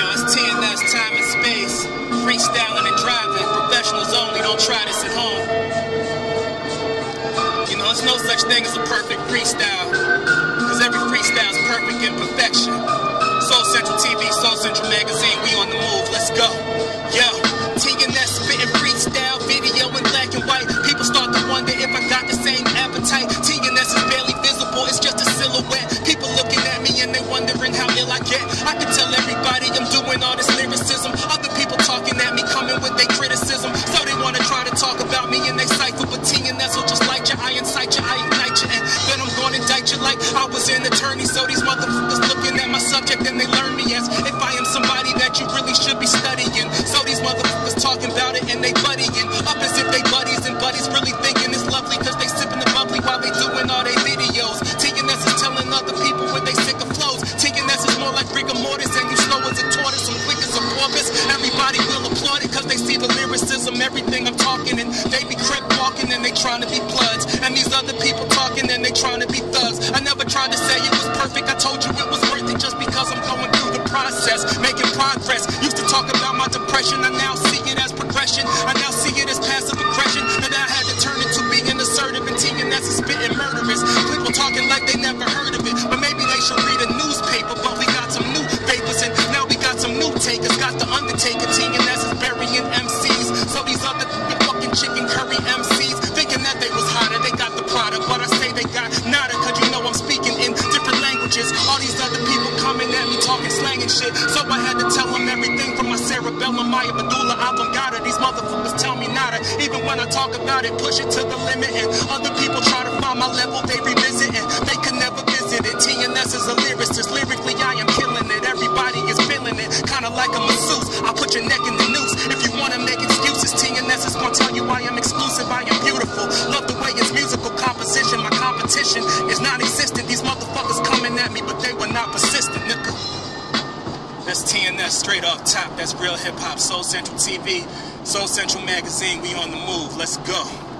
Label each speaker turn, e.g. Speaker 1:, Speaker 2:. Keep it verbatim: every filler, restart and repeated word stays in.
Speaker 1: Yo, it's T N S time and space. Freestyling and driving. Professionals only, don't try this at home. You know, there's no such thing as a perfect freestyle, cause every freestyle is perfect in perfection. Soul Central T V, Soul Central Magazine, we on the move, let's go. Yo, T N S spitting freestyle, video in black and white. People start to wonder if I got the same appetite. T N S is barely visible, it's just a silhouette. People looking at me and they wondering how ill I get. I can tell everybody I'm doing all this lyricism. Other people talking at me, coming with their criticism. So they wanna try to talk about me in they cipher, but T N S will just light you, I incite you, I ignite you, and then I'm gonna indict you like I was an attorney. So these motherfuckers looking at my subject and they learn me as if I am somebody that you really should be studying. So these motherfuckers talking about it and they buddying up as if they buddies, and buddies really thinking it's lovely cause they sipping the bubbly while they doing all their videos. T N S is telling other people when they sick of flows. T N S is more like rigor mortis, and you slow as a tortoise, I'm quick as a porpoise. Everybody will applaud it cause they see the lyricism, everything I'm talking, and they be crip walking and they trying to be bloods. And these other people talking and they trying to be thugs. I never tried to say it was perfect, I told you it was worth it just because I'm going through the process, making progress. Used to talk about my depression, I now see it as progression. I now see it as passive aggression that I had to turn into being assertive, and T N S is spitting murderous. People talking like they never heard of it, but maybe they should read a newspaper. But we got some new papers and now we got some new takers. Got the Undertaker, T N S is burying M Cs. So these other fucking chicken curry M Cs thinking that they was hotter, they got the product, but I say they got nada, cause you know I'm speaking in different languages. All these other people coming at me talking slang and shit, so I had to tell them everything from my cerebellum, my medulla oblongata. These motherfuckers tell me nada, even when I talk about it, push it to the limit. And other people try to find my level, they revisit it, they could never visit it. T N S is a lyricist, lyrically I am killing it. Everybody is feeling it, kinda like a masseuse. I'll put your neck in the noose if you wanna make excuses. T N S is gonna tell you I am exclusive, I am beautiful. Love the way it's musical composition, my competition is non-existent. These motherfuckers coming at me, but they were not persistent, nigga. That's T N S straight off top, that's real hip hop. Soul Central T V, Soul Central Magazine, we on the move, let's go.